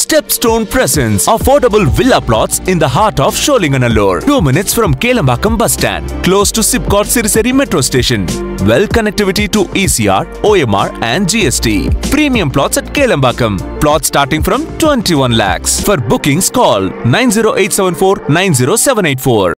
StepsStone Presents affordable villa plots in the heart of Sholinganallur. 2 minutes from Kelambakkam Bus Stand, close to SIPCOT Siruseri metro station. Well connectivity to ECR, OMR and GST. Premium plots at Kelambakkam. Plots starting from 21 lakhs. For bookings call 90874 90784.